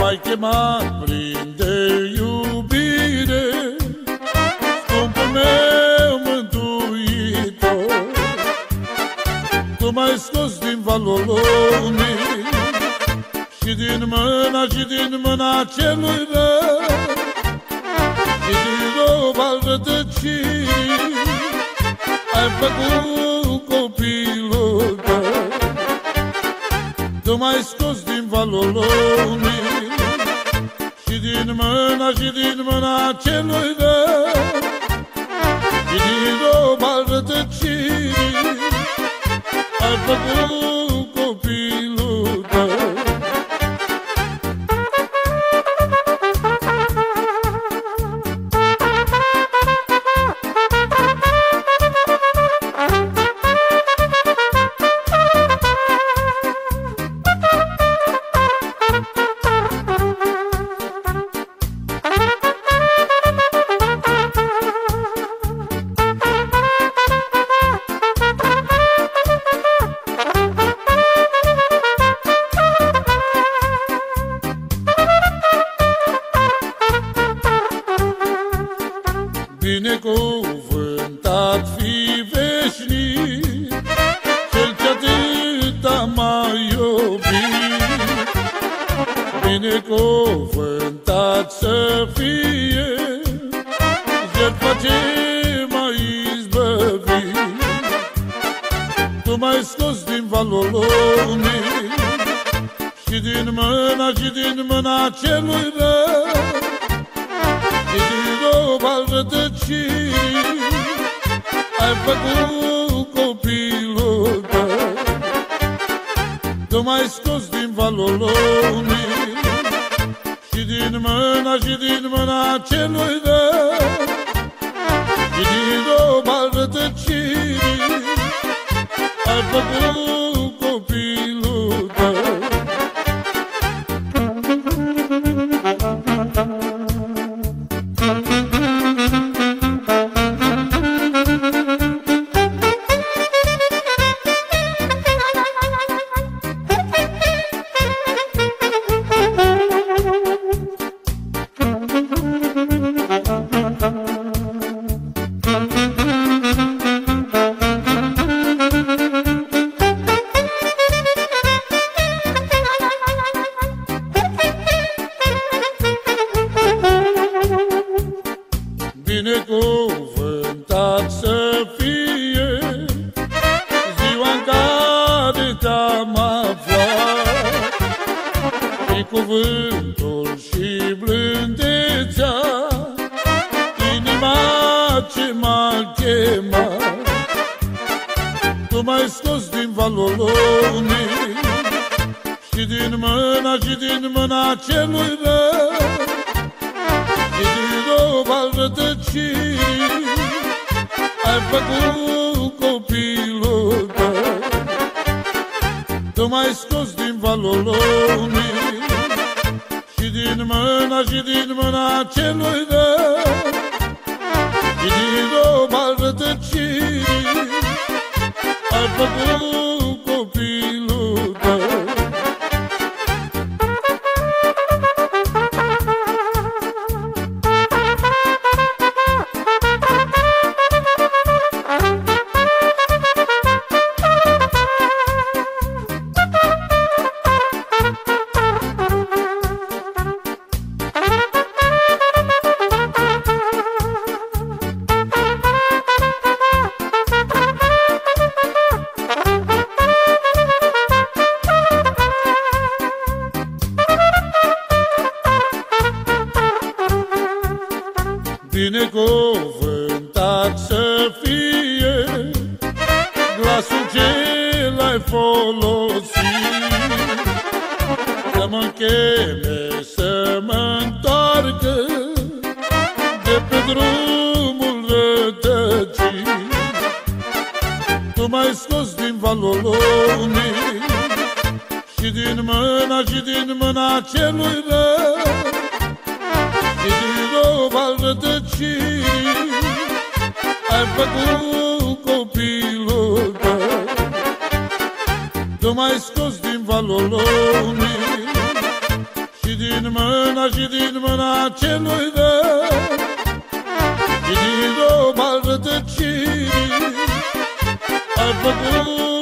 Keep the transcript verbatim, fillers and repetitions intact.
m-ai chemat plin de iubire, scumpul meu mântuitor. Tu m-ai scos din valul lumii și din mâna și din mâna celui rău și din rob al rătăcirii ai făcut copilul tău. Tu m-ai scos din valul lumii și din mâna și din mâna celui rău și din rob al rătăcirii ai făcut copilul tău. Binecuvântat fi veșnic cel ce atâta m-a iubit. Binecuvântat să fie jertfa ce m-a izbăvit. Tu m-ai scos din valul lumii și din mâna și din mâna celui rău și din rob al rătăcirii ai făcut copilul tău. Tu m-ai scos din valul lumii și din mâna și din mâna celui rău și din rob al rătăcirii ai făcut copilul tău. Binecuvântat să fie ziua-n care te-am aflat și cuvântul și blândețea, inima ce m-a chemat. Tu m-ai scos din valul lumii și din mâna și din mâna celui rău și din rob al rătăcirii ai făcut copilul tău. Tu m-ai scos din valul lumii și din mâna și din mâna celui rău și din rob al rătăcirii ai făcut copilul tău. Binecuvântat să fie glasul ce l-ai folosit, să mă cheme, să mă întoarcă de pe drumul rătăcit. Tu m-ai scos din valul lumii și din mâna și din mâna celui rău și din rob al rătăcirii ai făcut copilul tău. Tu m-ai scos din valul lumii și din din mâna și din mâna celui rău, și din o rătăcire ai făcut